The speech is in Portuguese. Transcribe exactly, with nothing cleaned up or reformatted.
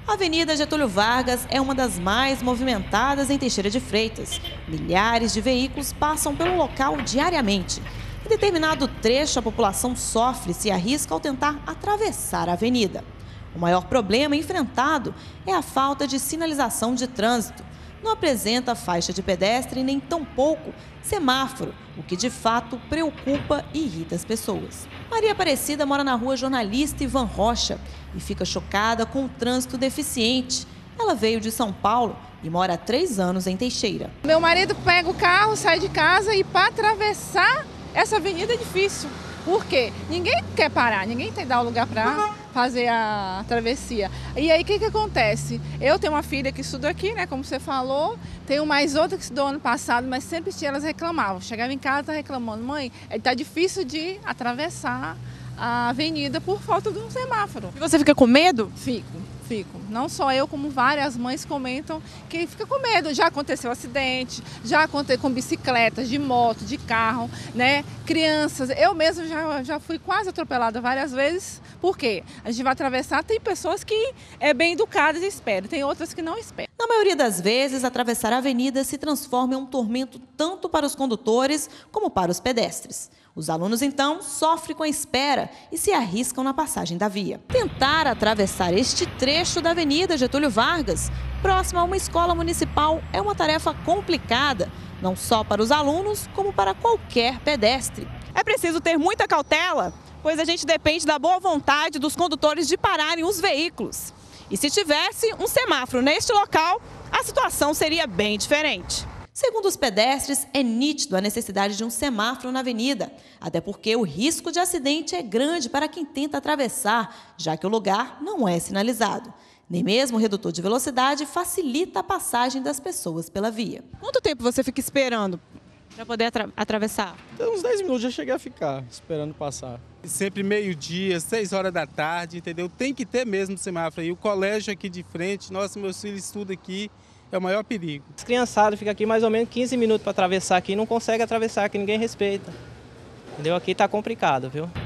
A Avenida Getúlio Vargas é uma das mais movimentadas em Teixeira de Freitas. Milhares de veículos passam pelo local diariamente. Em determinado trecho, a população sofre e se arrisca ao tentar atravessar a avenida. O maior problema enfrentado é a falta de sinalização de trânsito. Não apresenta faixa de pedestre nem tampouco semáforo, o que de fato preocupa e irrita as pessoas. Maria Aparecida mora na rua Jornalista Ivan Rocha e fica chocada com o trânsito deficiente. Ela veio de São Paulo e mora há três anos em Teixeira. Meu marido pega o carro, sai de casa e para atravessar essa avenida é difícil. Por quê? Ninguém quer parar, ninguém tem dar o lugar para fazer a travessia. E aí o que que acontece? Eu tenho uma filha que estuda aqui, né, como você falou, tenho mais outra que estudou ano passado, mas sempre elas reclamavam. Chegava em casa reclamando, mãe, está difícil de atravessar a avenida por falta de um semáforo. E você fica com medo? Fico. Fico. Não só eu, como várias mães comentam que fica com medo. Já aconteceu acidente, já aconteceu com bicicletas, de moto, de carro, né? Crianças. Eu mesma já, já fui quase atropelada várias vezes. Por quê? A gente vai atravessar, tem pessoas que é bem educadas e esperam, tem outras que não esperam. Na maioria das vezes, atravessar a avenida se transforma em um tormento tanto para os condutores como para os pedestres. Os alunos, então, sofrem com a espera e se arriscam na passagem da via. Tentar atravessar este trecho da Avenida Getúlio Vargas, próximo a uma escola municipal, é uma tarefa complicada, não só para os alunos, como para qualquer pedestre. É preciso ter muita cautela, pois a gente depende da boa vontade dos condutores de pararem os veículos. E se tivesse um semáforo neste local, a situação seria bem diferente. Segundo os pedestres, é nítido a necessidade de um semáforo na avenida, até porque o risco de acidente é grande para quem tenta atravessar, já que o lugar não é sinalizado. Nem mesmo o redutor de velocidade facilita a passagem das pessoas pela via. Quanto tempo você fica esperando para poder atra atravessar? Uns dez minutos já cheguei a ficar esperando passar. Sempre meio-dia, seis horas da tarde, entendeu? Tem que ter mesmo semáforo aí. O colégio aqui de frente, nossa, meus filhos estudam aqui. É o maior perigo. As criançadas ficam aqui mais ou menos quinze minutos para atravessar aqui, não consegue atravessar, que ninguém respeita. Entendeu? Aqui tá complicado, viu?